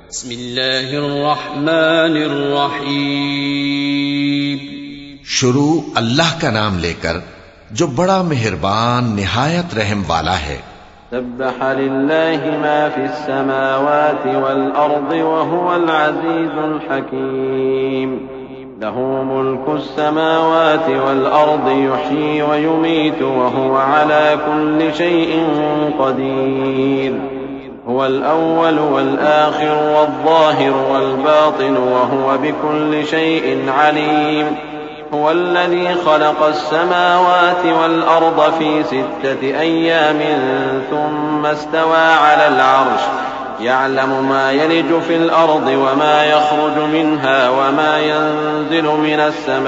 بسم اللہ الرحمن الرحیم۔ شروع اللہ کا نام لے کر جو بڑا مہربان نہایت رحم والا ہے۔ سبح للہ ما فی السماوات والارض وهو العزیز الحکیم۔ له ملک السماوات والارض يحيي ويميت وهو على كل شيء قدير۔ هو الأول والآخر والظاهر والباطن وهو بكل شيء عليم۔ هو الذي خلق السماوات والأرض في 6 أيام ثم استوى على العرش يعلم ما يلج في الأرض وما يخرج منها وما ينزل من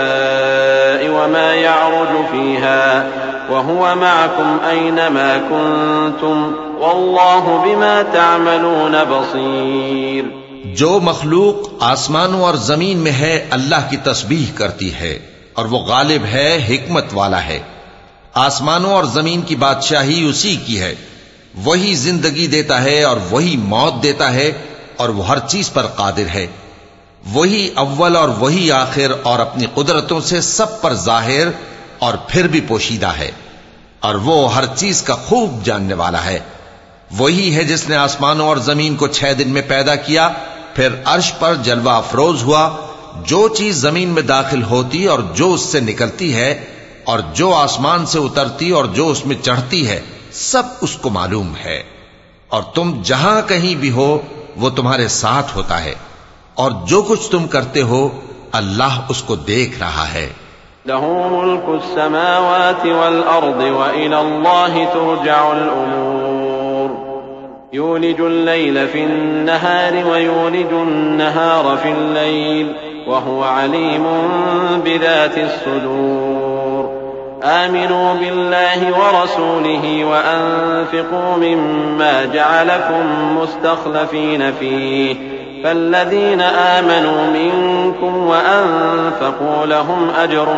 السماء وما يعرج فيها وهو معكم أينما كنتم والله بما تعملون بصير۔ جو مخلوق آسمانوں اور زمین میں ہے اللہ کی تسبیح کرتی ہے اور وہ غالب ہے، حکمت والا ہے۔ آسمانوں اور زمین کی بادشاہی اسی کی ہے، وہی زندگی دیتا ہے اور وہی موت دیتا ہے اور وہ ہر چیز پر قادر ہے۔ وہی اول اور وہی آخر اور اپنی قدرتوں سے سب پر ظاہر اور پھر بھی پوشیدہ ہے، اور وہ ہر چیز کا خوب جاننے والا ہے۔ وہی ہے جس نے آسمانوں اور زمین کو 6 دن میں پیدا کیا، پھر عرش پر جلوہ افروز ہوا۔ جو چیز زمین میں داخل ہوتی اور جو اس سے نکلتی ہے اور جو آسمان سے اترتی اور جو اس میں چڑھتی ہے، سب اس کو معلوم ہے، اور تم جہاں کہیں بھی ہو وہ تمہارے ساتھ ہوتا ہے، اور جو کچھ تم کرتے ہو اللہ اس کو دیکھ رہا ہے۔ له ملك السماوات والأرض وإلى الله ترجع الأمور۔ يولج الليل في النهار ويولج النهار في الليل وهو عليم بذات الصدور۔ آمنوا بالله ورسوله وأنفقوا مما جعلكم مستخلفين فيه فالذين آمنوا منكم وأنفقوا لهم أجر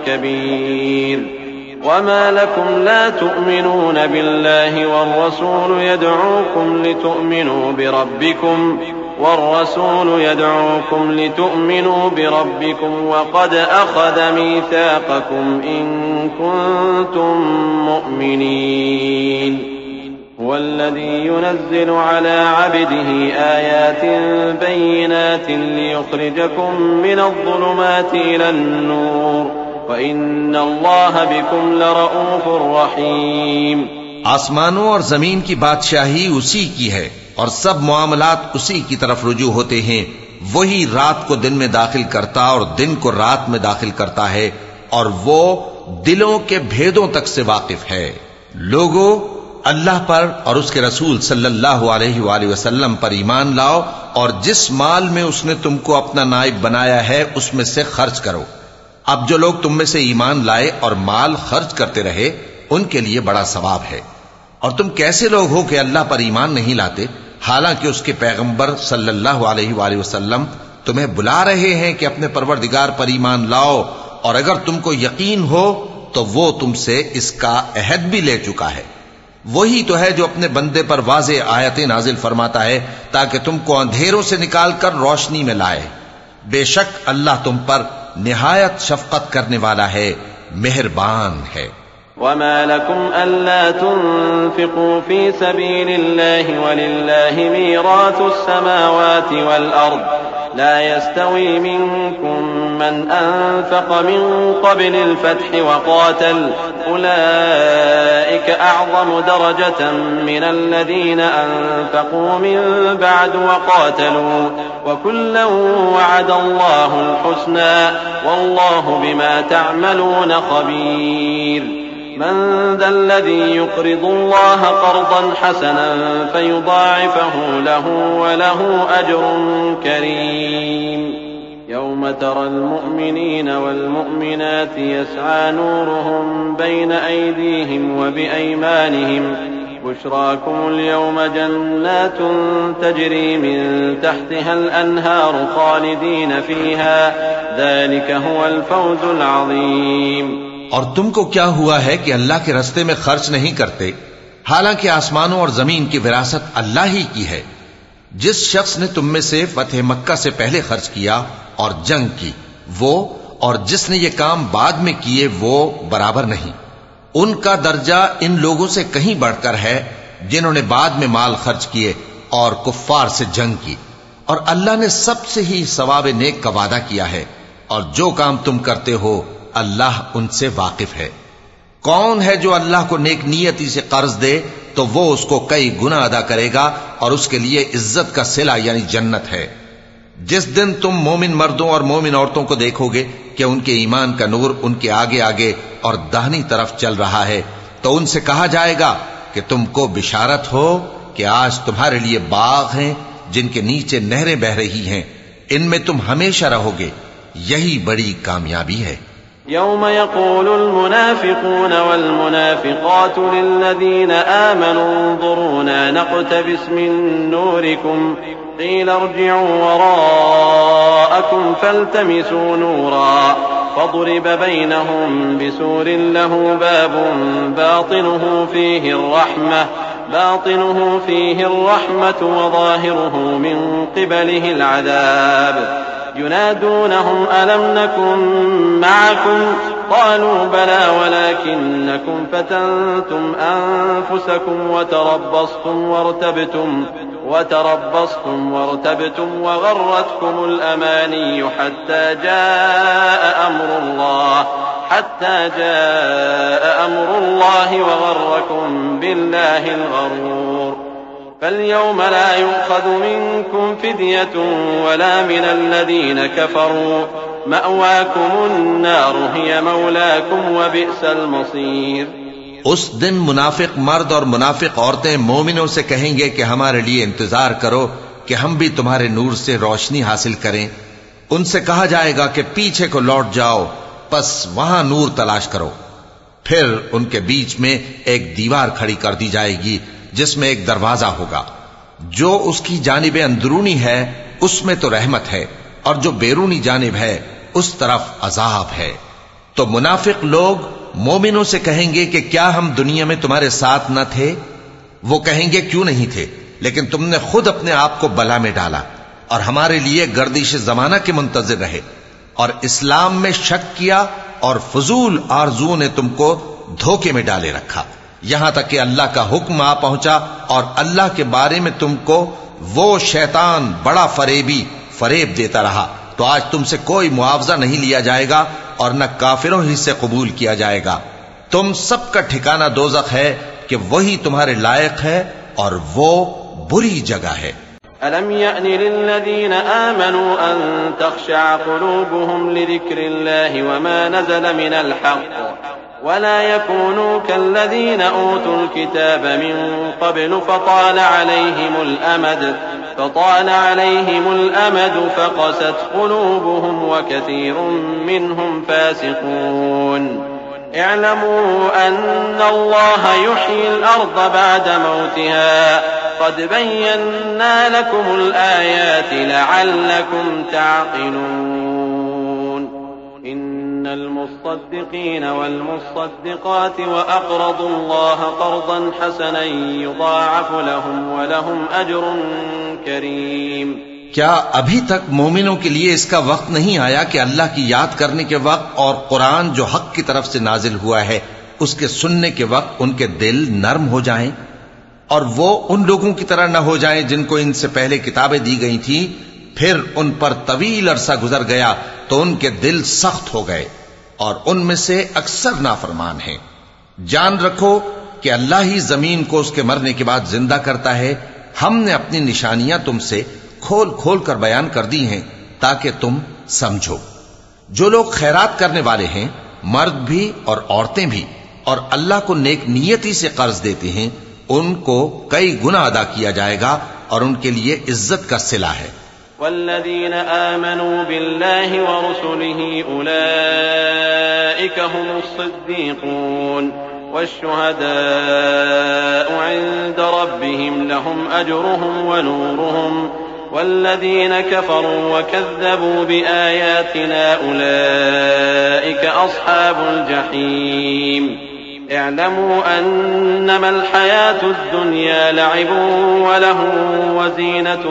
كبير۔ وما لكم لا تؤمنون بالله والرسول يدعوكم لتؤمنوا بربكم وقد أخذ ميثاقكم إن كنتم مؤمنين۔ هو الذي ينزل على عبده آيات بينات ليخرجكم من الظلمات إلى النور وَإِنَّ اللَّهَ بِكُمْ لَرَؤُوفٌ رَحِيمٌ۔ آسمانوں اور زمین کی بادشاہی اسی کی ہے اور سب معاملات اسی کی طرف رجوع ہوتے ہیں۔ وہی رات کو دن میں داخل کرتا اور دن کو رات میں داخل کرتا ہے، اور وہ دلوں کے بھیدوں تک سے واقف ہے۔ لوگوں، اللہ پر اور اس کے رسول صلی اللہ علیہ وآلہ وسلم پر ایمان لاؤ، اور جس مال میں اس نے تم کو اپنا نائب بنایا ہے اس میں سے خرچ کرو۔ اب جو لوگ تم میں سے ایمان لائے اور مال خرچ کرتے رہے ان کے لیے بڑا ثواب ہے۔ اور تم کیسے لوگ ہو کہ اللہ پر ایمان نہیں لاتے، حالانکہ اس کے پیغمبر صلی اللہ علیہ وآلہ وسلم تمہیں بلا رہے ہیں کہ اپنے پروردگار پر ایمان لاؤ، اور اگر تم کو یقین ہو تو وہ تم سے اس کا عہد بھی لے چکا ہے۔ وہی تو ہے جو اپنے بندے پر واضح آیتیں نازل فرماتا ہے تاکہ تم کو اندھیروں سے نکال کر روشنی میں لائے۔ بے شک اللہ تم پر نہایت شفقت کرنے والا ہے، مہربان ہے۔ وما لكم ألا تنفقوا في سبيل الله ولله ميراث السماوات والأرض لا يستوي منكم من أنفق من قبل الفتح وقاتل أولئك أعظم درجة من الذين أنفقوا من بعد وقاتلوا وكلا وعد الله الحسنى والله بما تعملون خبير۔ من ذا الذي يقرض الله قرضا حسنا فيضاعفه له وله أجر كريم۔ يوم ترى المؤمنين والمؤمنات يسعى نورهم بين أيديهم وبأيمانهم بشراكم اليوم جنات تجري من تحتها الأنهار خالدين فيها ذلك هو الفوز العظيم۔ اور تم کو کیا ہوا ہے کہ اللہ کے رستے میں خرچ نہیں کرتے، حالانکہ آسمانوں اور زمین کی وراثت اللہ ہی کی ہے۔ جس شخص نے تم میں سے فتح مکہ سے پہلے خرچ کیا اور جنگ کی، وہ اور جس نے یہ کام بعد میں کیے وہ برابر نہیں۔ ان کا درجہ ان لوگوں سے کہیں بڑھ کر ہے جنہوں نے بعد میں مال خرچ کیے اور کفار سے جنگ کی، اور اللہ نے سب سے ہی ثواب نیک کا وعدہ کیا ہے، اور جو کام تم کرتے ہو اللہ ان سے واقف ہے۔ کون ہے جو اللہ کو نیک نیتی سے قرض دے تو وہ اس کو کئی گنا ادا کرے گا اور اس کے لیے عزت کا صلہ یعنی جنت ہے۔ جس دن تم مومن مردوں اور مومن عورتوں کو دیکھو گے کہ ان کے ایمان کا نور ان کے آگے آگے اور داہنی طرف چل رہا ہے، تو ان سے کہا جائے گا کہ تم کو بشارت ہو کہ آج تمہارے لیے باغ ہیں جن کے نیچے نہریں بہ رہی ہیں، ان میں تم ہمیشہ رہو گے، یہی بڑی کامیابی ہے۔ يوم يقول المنافقون والمنافقات للذين آمنوا انظرونا نقتبس من نوركم قيل ارجعوا وراءكم فالتمسوا نورا فضرب بينهم بسور له باب باطنه فيه الرحمة وظاهره من قبله العذاب ينادونهم ألم نكن معكم قالوا بلى ولكنكم فتنتم أنفسكم وتربصتم وارتبتم وغرتكم الأماني حتى جاء أمر الله وغركم بالله الغرور فاليوم لا يؤخذ منكم فدية ولا من الذين كفروا مأواكم النار هي مولاكم وبئس المصير۔ اس دن منافق مرد اور منافق عورتیں مومنوں سے کہیں گے کہ ہمارے لیے انتظار کرو کہ ہم بھی تمہارے نور سے روشنی حاصل کریں۔ ان سے کہا جائے گا کہ پیچھے کو لوٹ جاؤ، پس وہاں نور تلاش کرو۔ پھر ان کے بیچ میں ایک دیوار کھڑی کر دی جائے گی جس میں ایک دروازہ ہوگا، جو اس کی جانب اندرونی ہے اس میں تو رحمت ہے، اور جو بیرونی جانب ہے اس طرف عذاب ہے۔ تو منافق لوگ مومنوں سے کہیں گے کہ کیا ہم دنیا میں تمہارے ساتھ نہ تھے؟ وہ کہیں گے کیوں نہیں تھے، لیکن تم نے خود اپنے آپ کو بلا میں ڈالا اور ہمارے لیے گردش زمانہ کے منتظر رہے، اور اسلام میں شک کیا اور فضول آرزوؤں نے تم کو دھوکے میں ڈالے رکھا، یہاں تک کہ اللہ کا حکم آ پہنچا اور اللہ کے بارے میں تم کو وہ شیطان بڑا فریب دیتا رہا، تو آج تم سے کوئی معاوضہ نہیں لیا جائے گا اور نہ کافروں ہی سے قبول کیا جائے گا۔ تم سب کا ٹھکانہ دوزخ ہے کہ وہی تمہارے لائق ہے اور وہ بری جگہ ہے۔ أَلَمْ يَأْنِ لِلَّذِينَ آمَنُوا أَن تَخْشَعَ قُلُوبُهُمْ لِذِكْرِ اللَّهِ وَمَا نَزَلَ مِنَ الْحَقِّ وَلَا يَكُونُوا كَالَّذِينَ أُوتُوا الْكِتَابَ مِن قَبْلُ فَطَالَ عَلَيْهِمُ الْأَمَدُ فَقَسَتْ قُلُوبُهُمْ وَكَثِيرٌ مِّنْهُمْ فَاسِقُونَ اعلموا أن الله يحيي الأرض بعد موتها قد بينا لكم الآيات لعلكم تعقلون إن المصدقين والمصدقات وأقرضوا الله قرضا حسنا يضاعف لهم ولهم أجر كريم۔ کیا ابھی تک مومنوں کے لیے اس کا وقت نہیں آیا کہ اللہ کی یاد کرنے کے وقت اور قرآن جو حق کی طرف سے نازل ہوا ہے اس کے سننے کے وقت ان کے دل نرم ہو جائیں اور وہ ان لوگوں کی طرح نہ ہو جائیں جن کو ان سے پہلے کتابیں دی گئی تھیں، پھر ان پر طویل عرصہ گزر گیا تو ان کے دل سخت ہو گئے اور ان میں سے اکثر نافرمان ہیں۔ جان رکھو کہ اللہ ہی زمین کو اس کے مرنے کے بعد زندہ کرتا ہے۔ ہم نے اپنی نشانیاں تم سے کھول کھول کر بیان کر دی ہیں تاکہ تم سمجھو۔ جو لوگ خیرات کرنے والے ہیں، مرد بھی اور عورتیں بھی، اور اللہ کو نیک نیتی سے قرض دیتے ہیں، ان کو کئی گنا ادا کیا جائے گا اور ان کے لیے عزت کا صلہ ہے۔ والذین آمنوا باللہ ورسلہ اولئک هم الصدیقون والشهداء عند ربهم لهم أجرهم ونورهم والذين كفروا وكذبوا بآياتنا أولئك أصحاب الجحيم۔ اعلموا انما الحياة الدنيا لعب ولهو وزينة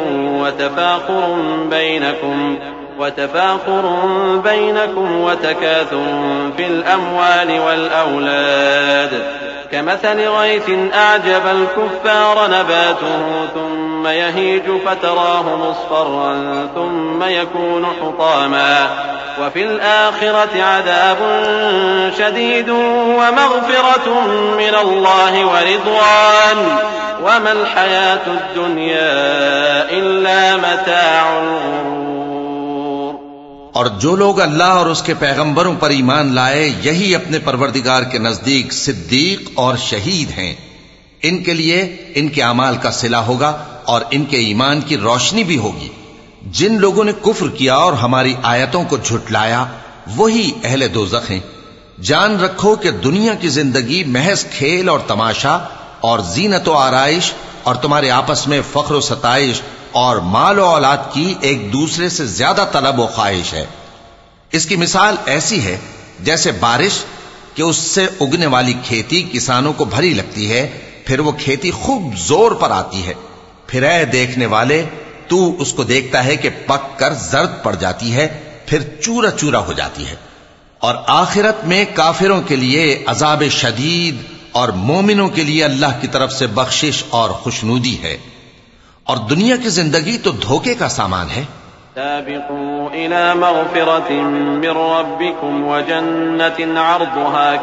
وتفاخر بينكم وتكاثر في الأموال والأولاد كمثل غيث أعجب الكفار نباته ثم يهيج فتراه مصفرا ثم يكون حطاما وفي الآخرة عذاب شديد ومغفرة من الله ورضوان وما الحياة الدنيا إلا متاع الغرور۔ اور جو لوگ اللہ اور اس کے پیغمبروں پر ایمان لائے یہی اپنے پروردگار کے نزدیک صدیق اور شہید ہیں۔ ان کے لیے ان کے اعمال کا صلہ ہوگا اور ان کے ایمان کی روشنی بھی ہوگی۔ جن لوگوں نے کفر کیا اور ہماری آیتوں کو جھٹلایا وہی اہل دوزخ ہیں۔ جان رکھو کہ دنیا کی زندگی محض کھیل اور تماشا اور زینت و آرائش اور تمہارے آپس میں فخر و ستائش اور مال و اولاد کی ایک دوسرے سے زیادہ طلب و خواہش ہے۔ اس کی مثال ایسی ہے جیسے بارش کہ اس سے اگنے والی کھیتی کسانوں کو بھری لگتی ہے، پھر وہ کھیتی خوب زور پر آتی ہے، پھر اے دیکھنے والے تو اس کو دیکھتا ہے کہ پک کر زرد پڑ جاتی ہے، پھر چورا چورا ہو جاتی ہے۔ اور آخرت میں کافروں کے لیے عذاب شدید اور مومنوں کے لیے اللہ کی طرف سے بخشش اور خوشنودی ہے۔ اور دنیا کی زندگی تو دھوکے کا سامان ہے۔ سابقوا إلى مغفرة من ربكم وجنة عرضها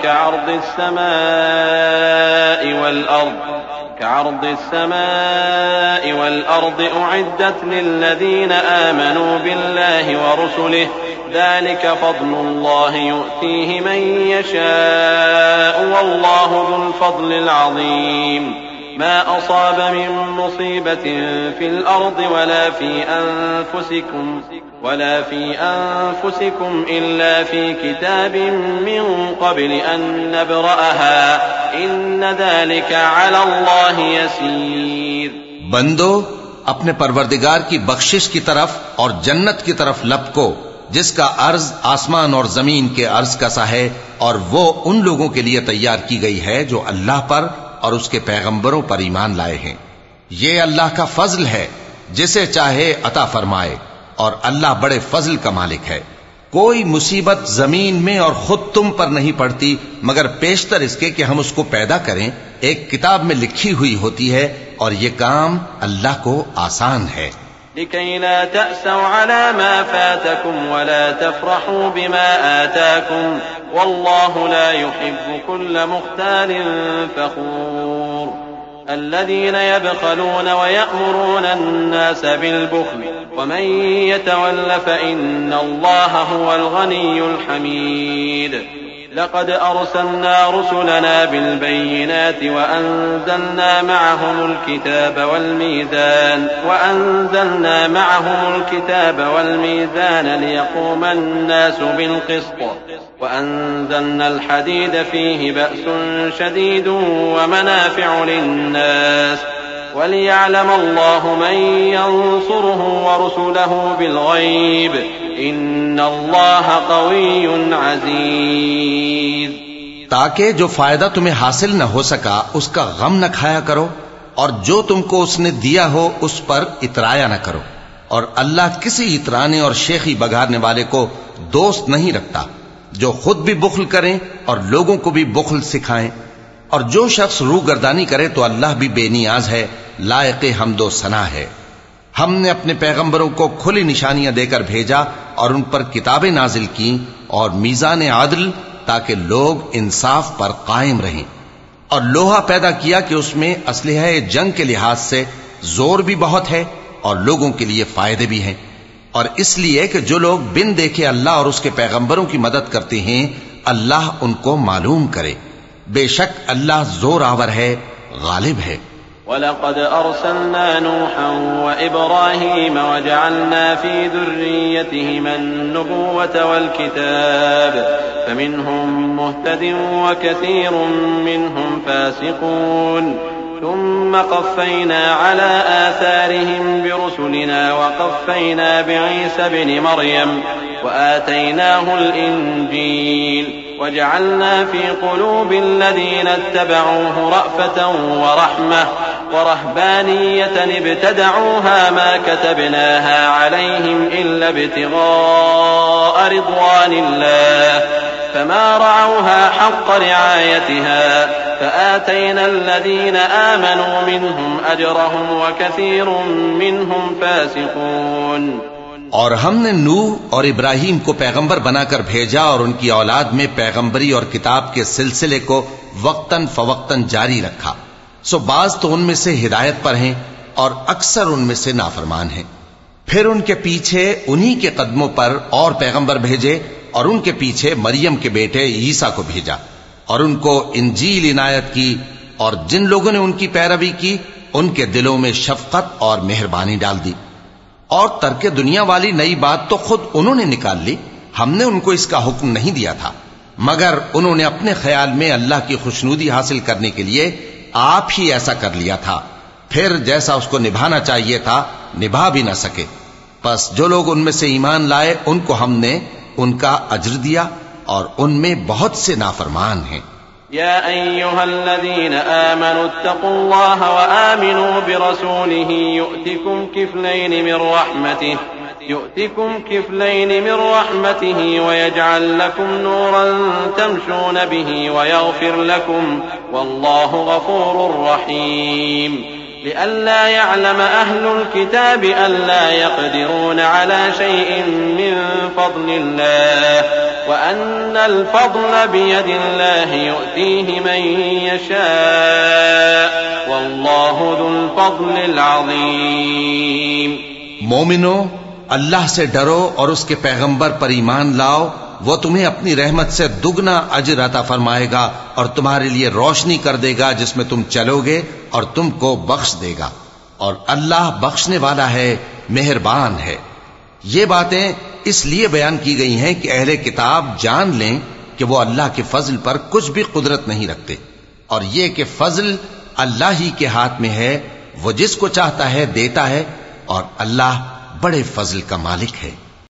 كعرض السماء والأرض أعدت للذين آمنوا بالله ورسله ذلك فضل الله يؤتيه من يشاء والله ذو الفضل العظيم۔ ما أصاب من مصيبة في الأرض ولا في أنفسكم إلا في كتاب من قبل أن نبرأها إن ذلك على الله يسير۔ بندو اپنے پروردگار کی بخشش کی طرف اور جنت کی طرف لپکو جس کا عرض آسمان اور زمین کے عرض کا سا ہے، اور وہ ان لوگوں کے لیے تیار کی گئی ہے جو اللہ پر اور اس کے پیغمبروں پر ایمان لائے ہیں۔ یہ اللہ کا فضل ہے، جسے چاہے عطا فرمائے، اور اللہ بڑے فضل کا مالک ہے۔ کوئی مصیبت زمین میں اور خود تم پر نہیں پڑتی مگر پیشتر اس کے کہ ہم اس کو پیدا کریں، ایک کتاب میں لکھی ہوئی ہوتی ہے، اور یہ کام اللہ کو آسان ہے۔ لكي لا تأسوا على ما فاتكم ولا تفرحوا بما آتاكم والله لا يحب كل مختال فخور۔ الذين يبخلون ويأمرون الناس بالبخل ومن يتول فإن الله هو الغني الحميد۔ لقد أرسلنا رسلنا بالبينات وأنزلنا معهم الكتاب والميزان ليقوم الناس بالقسط وأنزلنا الحديد فيه بأس شديد ومنافع للناس وليعلم الله من ينصره ورسله بالغيب إن الله قوي عزيز۔ تاکہ جو فائدہ تمہیں حاصل نہ ہو سکا اس کا غم نہ کھایا کرو، اور جو تم کو اس نے دیا ہو اس پر اترایا نہ کرو، اور اللہ کسی اترانے اور شیخی بگارنے والے کو دوست نہیں رکھتا۔ جو خود بھی بخل کریں اور لوگوں کو بھی بخل سکھائیں، اور جو شخص روح گردانی کرے تو اللہ بھی بے نیاز ہے، لائق حمد و ثنا ہے۔ ہم نے اپنے پیغمبروں کو کھلی نشانیاں دے کر بھیجا اور ان پر کتابیں نازل کی اور میزان عدل تاکہ لوگ انصاف پر قائم رہیں، اور لوہا پیدا کیا کہ اس میں اسلحہ جنگ کے لحاظ سے زور بھی بہت ہے اور لوگوں کے لیے فائدے بھی ہیں، اور اس لیے کہ جو لوگ بن دیکھے اللہ اور اس کے پیغمبروں کی مدد کرتے ہیں اللہ ان کو معلوم کرے۔ بے شک اللہ زور آور ہے، غالب ہے۔ وَلَقَدْ أَرْسَلْنَا نُوحًا وَإِبْرَاهِيمَ وَجَعَلْنَا فِي ذُرِّيَّتِهِمَا النُّبُوَّةَ وَالْكِتَابَ فَمِنْهُمْ مُهْتَدٍ وَكَثِيرٌ مِّنْهُمْ فَاسِقُونَ ثُمَّ قَفَّيْنَا عَلَى آثَارِهِمْ بِرُسُلِنَا وَقَفَّيْنَا بِعِيسَى ابْنِ مَرْيَمَ وَآتَيْنَاهُ الْإِنْجِيلَ وجعلنا في قلوب الذين اتبعوه رأفة ورحمة ورهبانية ابتدعوها ما كتبناها عليهم إلا ابتغاء رضوان الله فما رعوها حق رعايتها فآتينا الذين آمنوا منهم أجرهم وكثير منهم فاسقون۔ اور ہم نے نوح اور ابراہیم کو پیغمبر بنا کر بھیجا اور ان کی اولاد میں پیغمبری اور کتاب کے سلسلے کو وقتاً فوقتاً جاری رکھا، سو بعض تو ان میں سے ہدایت پر ہیں اور اکثر ان میں سے نافرمان ہیں۔ پھر ان کے پیچھے انہی کے قدموں پر اور پیغمبر بھیجے اور ان کے پیچھے مریم کے بیٹے عیسیٰ کو بھیجا اور ان کو انجیل عنایت کی، اور جن لوگوں نے ان کی پیروی کی ان کے دلوں میں شفقت اور مہربانی ڈال دی۔ اور ترک دنیا والی نئی بات تو خود انہوں نے نکال لی، ہم نے ان کو اس کا حکم نہیں دیا تھا، مگر انہوں نے اپنے خیال میں اللہ کی خوشنودی حاصل کرنے کے لیے آپ ہی ایسا کر لیا تھا، پھر جیسا اس کو نبھانا چاہیے تھا نبھا بھی نہ سکے۔ پس جو لوگ ان میں سے ایمان لائے ان کو ہم نے ان کا اجر دیا، اور ان میں بہت سے نافرمان ہیں۔ يا أيها الذين آمنوا اتقوا الله وآمنوا برسوله يؤتكم كفلين من رحمته ويجعل لكم نورا تمشون به ويغفر لكم والله غفور رحيم لئلا يعلم أهل الكتاب ألا يقدرون على شيء من فضل الله وأن الفضل بيد الله يؤتيه من يشاء والله ذو الفضل العظيم۔ مومنو، اللہ سے ڈرو اور اس کے پیغمبر پر ایمان لاؤ، وہ تمہیں اپنی رحمت سے دگنا اجر عطا فرمائے گا اور تمہارے لیے روشنی کر دے گا جس میں تم چلو گے اور تم کو بخش دے گا، اور اللہ بخشنے والا ہے، مہربان ہے۔ یہ باتیں اس لیے بیان کی گئی ہیں کہ اہل کتاب جان لیں کہ وہ اللہ کے فضل پر کچھ بھی قدرت نہیں رکھتے، اور یہ کہ فضل اللہ ہی کے ہاتھ میں ہے، وہ جس کو چاہتا ہے دیتا ہے، اور اللہ بڑے فضل کا مالک ہے۔